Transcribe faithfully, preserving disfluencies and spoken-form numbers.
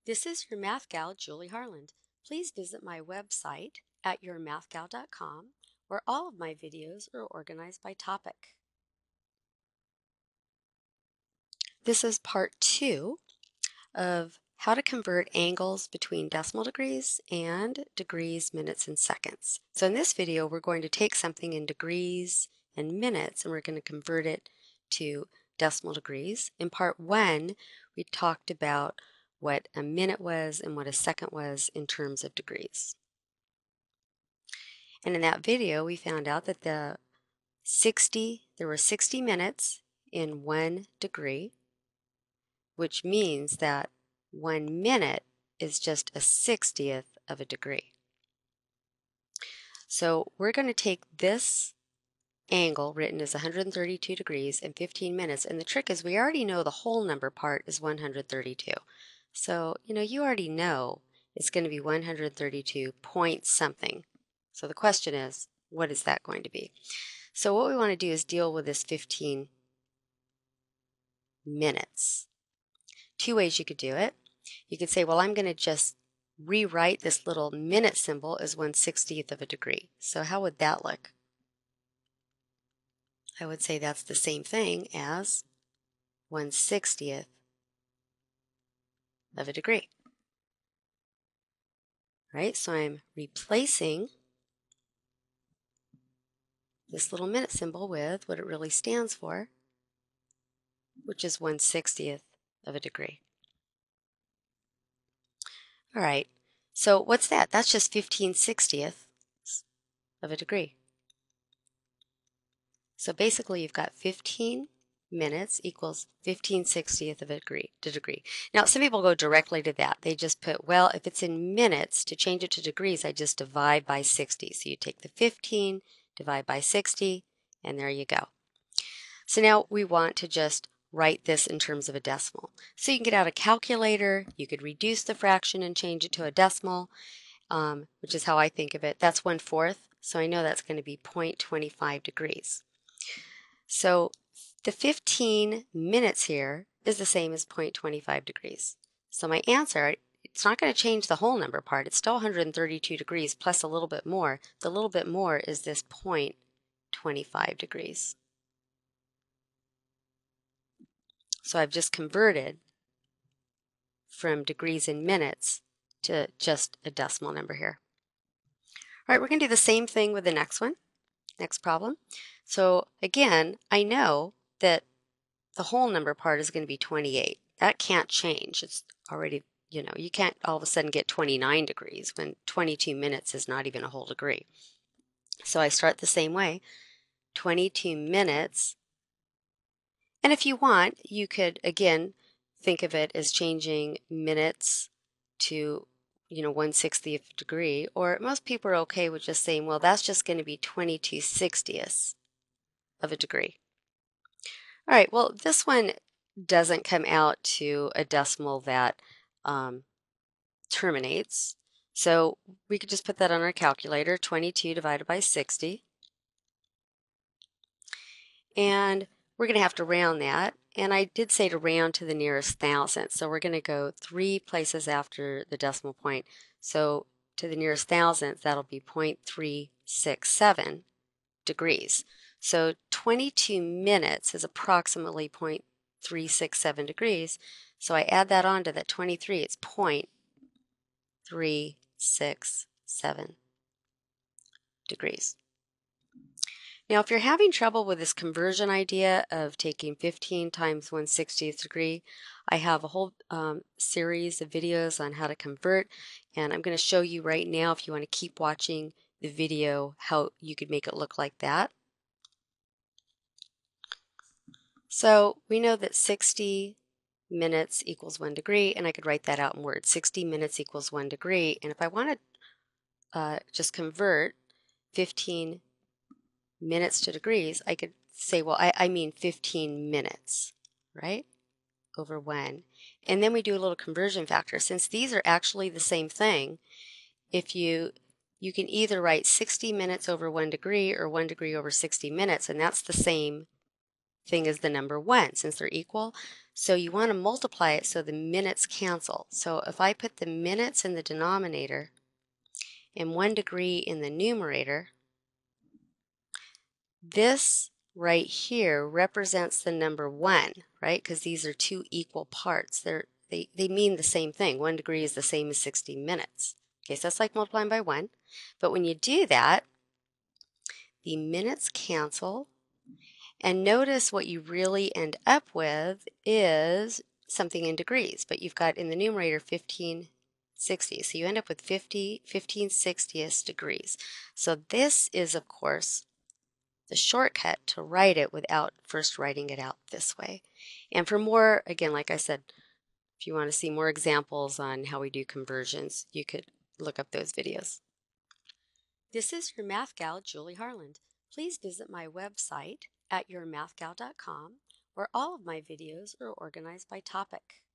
This is your Math Gal, Julie Harland. Please visit my website at your math gal dot com, where all of my videos are organized by topic. This is part two of how to convert angles between decimal degrees and degrees, minutes, and seconds. So in this video, we're going to take something in degrees and minutes, and we're going to convert it to decimal degrees. In part one, we talked about what a minute was and what a second was in terms of degrees. And in that video, we found out that the sixty, there were sixty minutes in one degree, which means that one minute is just a sixtieth of a degree. So we're going to take this angle written as one hundred thirty-two degrees and fifteen minutes, and the trick is we already know the whole number part is one hundred thirty-two. So, you know, you already know it's going to be one hundred thirty-two point something. So the question is, what is that going to be? So what we want to do is deal with this fifteen minutes. Two ways you could do it. You could say, well, I'm going to just rewrite this little minute symbol as one sixtieth of a degree. So how would that look? I would say that's the same thing as one sixtieth of a degree. Right? So I'm replacing this little minute symbol with what it really stands for, which is one sixtieth of a degree. All right, so what's that? That's just fifteen sixtieths of a degree. So basically you've got fifteen minutes equals fifteen sixtieths of a degree, to degree. Now some people go directly to that. They just put, well, if it's in minutes, to change it to degrees, I just divide by sixty. So you take the fifteen, divide by sixty, and there you go. So now we want to just write this in terms of a decimal. So you can get out a calculator, you could reduce the fraction and change it to a decimal, um, which is how I think of it. That's one fourth, so I know that's going to be zero point two five degrees. So the fifteen minutes here is the same as zero point two five degrees. So my answer, it's not going to change the whole number part. It's still one hundred thirty-two degrees plus a little bit more. The little bit more is this zero point two five degrees. So I've just converted from degrees in minutes to just a decimal number here. All right, we're going to do the same thing with the next one, next problem. So again, I know that the whole number part is going to be twenty-eight. That can't change. It's already, you know, you can't all of a sudden get twenty-nine degrees when twenty-two minutes is not even a whole degree. So I start the same way, twenty-two minutes. And if you want, you could, again, think of it as changing minutes to, you know, one sixtieth degree, or most people are okay with just saying, well, that's just going to be twenty-two sixtieths of a degree. All right, well, this one doesn't come out to a decimal that um, terminates. So we could just put that on our calculator, twenty-two divided by sixty. And we're going to have to round that. And I did say to round to the nearest thousandth. So we're going to go three places after the decimal point. So to the nearest thousandth, that'll be zero point three six seven degrees. So twenty-two minutes is approximately zero point three six seven degrees. So I add that on to that twenty-three, it's zero point three six seven degrees. Now, if you're having trouble with this conversion idea of taking fifteen times one sixtieth degree, I have a whole um, series of videos on how to convert, and I'm going to show you right now, if you want to keep watching the video, how you could make it look like that. So we know that sixty minutes equals one degree, and I could write that out in words. sixty minutes equals one degree, and if I want to uh, just convert fifteen minutes to degrees, I could say, well, I, I mean fifteen minutes, right, over one. And then we do a little conversion factor. Since these are actually the same thing, if you, you can either write sixty minutes over one degree or one degree over sixty minutes, and that's the same thing as the number one since they're equal. So you want to multiply it so the minutes cancel. So if I put the minutes in the denominator and one degree in the numerator, this right here represents the number one, right? Because these are two equal parts. They're, they, they mean the same thing. One degree is the same as sixty minutes. Okay, so that's like multiplying by one. But when you do that, the minutes cancel. And notice what you really end up with is something in degrees. But you've got in the numerator fifteen sixty. So you end up with fifty, fifteen sixtieths degrees. So this is, of course, the shortcut to write it without first writing it out this way. And for more, again, like I said, if you want to see more examples on how we do conversions, you could look up those videos. This is your Math Gal, Julie Harland. Please visit my website at your math gal dot com, where all of my videos are organized by topic.